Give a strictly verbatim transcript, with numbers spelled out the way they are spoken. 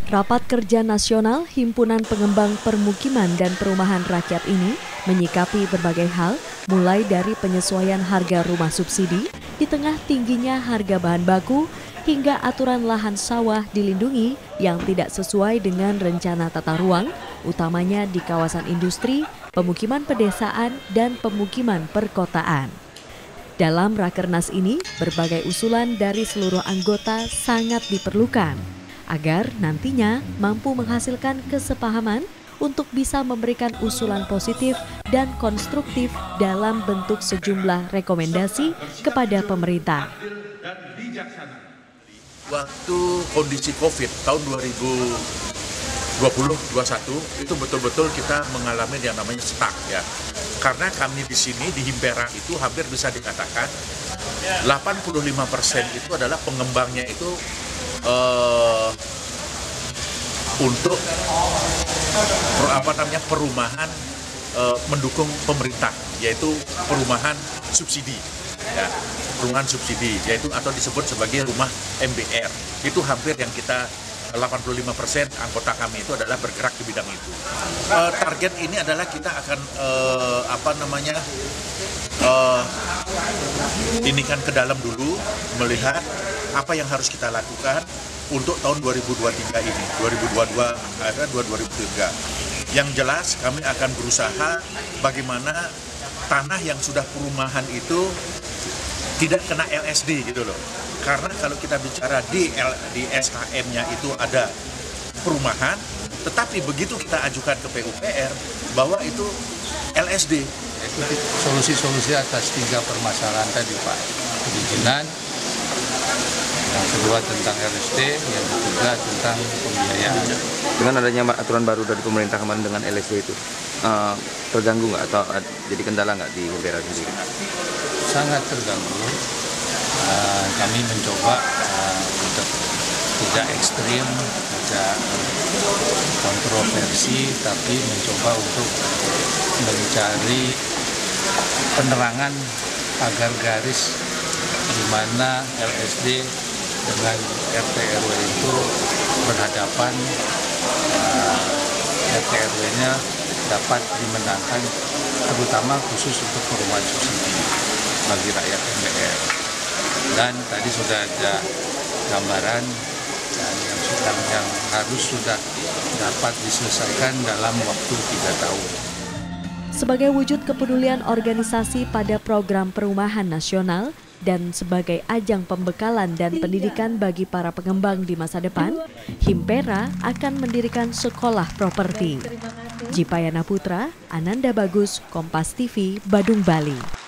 Rapat Kerja Nasional Himpunan Pengembang Permukiman dan Perumahan Rakyat ini menyikapi berbagai hal, mulai dari penyesuaian harga rumah subsidi di tengah tingginya harga bahan baku, hingga aturan lahan sawah dilindungi yang tidak sesuai dengan rencana tata ruang, utamanya di kawasan industri, pemukiman pedesaan, dan pemukiman perkotaan. Dalam Rakernas ini, berbagai usulan dari seluruh anggota sangat diperlukan agar nantinya mampu menghasilkan kesepahaman untuk bisa memberikan usulan positif dan konstruktif dalam bentuk sejumlah rekomendasi kepada pemerintah. Waktu kondisi COVID tahun dua ribu dua puluh dua puluh satu itu betul-betul kita mengalami yang namanya stuck ya. Karena kami di sini di Himpera itu hampir bisa dikatakan delapan puluh lima persen itu adalah pengembangnya itu uh, untuk apa namanya perumahan uh, mendukung pemerintah, yaitu perumahan subsidi. Ya, perumahan subsidi yaitu atau disebut sebagai rumah M B R. Itu hampir yang kita delapan puluh lima persen anggota kami itu adalah bergerak di bidang itu. Uh, target ini adalah kita akan uh, apa namanya uh, ini kan ke dalam dulu melihat apa yang harus kita lakukan untuk tahun dua ribu dua puluh tiga ini, dua ribu dua puluh dua ada dua ribu dua puluh tiga. Yang jelas kami akan berusaha bagaimana tanah yang sudah perumahan itu tidak kena L S D gitu loh. Karena kalau kita bicara di, L, di S H M-nya itu ada perumahan, tetapi begitu kita ajukan ke P U P R bahwa itu L S D. Itu solusi-solusi atas tiga permasalahan tadi Pak. Perizinan, yang kedua tentang L S D, yang ketiga tentang pembiayaan. Dengan adanya aturan baru dari pemerintah kemarin dengan L S D itu, uh, terganggu nggak atau uh, jadi kendala nggak di Himpera sendiri? Sangat terganggu. Uh, kami mencoba uh, untuk tidak ekstrim, tidak kontroversi, tapi mencoba untuk mencari penerangan agar garis di mana L S D dengan R T R W itu berhadapan, uh, R T R W-nya dapat dimenangkan, terutama khusus untuk perumahan subsidi bagi rakyat M B R. Dan tadi sudah ada gambaran dan yang, sudah, yang harus sudah dapat diselesaikan dalam waktu tiga tahun. Sebagai wujud kepedulian organisasi pada program perumahan nasional dan sebagai ajang pembekalan dan pendidikan bagi para pengembang di masa depan, Himpera akan mendirikan sekolah properti. Jipayana Putra, Ananda Bagus, Kompas T V, Badung, Bali.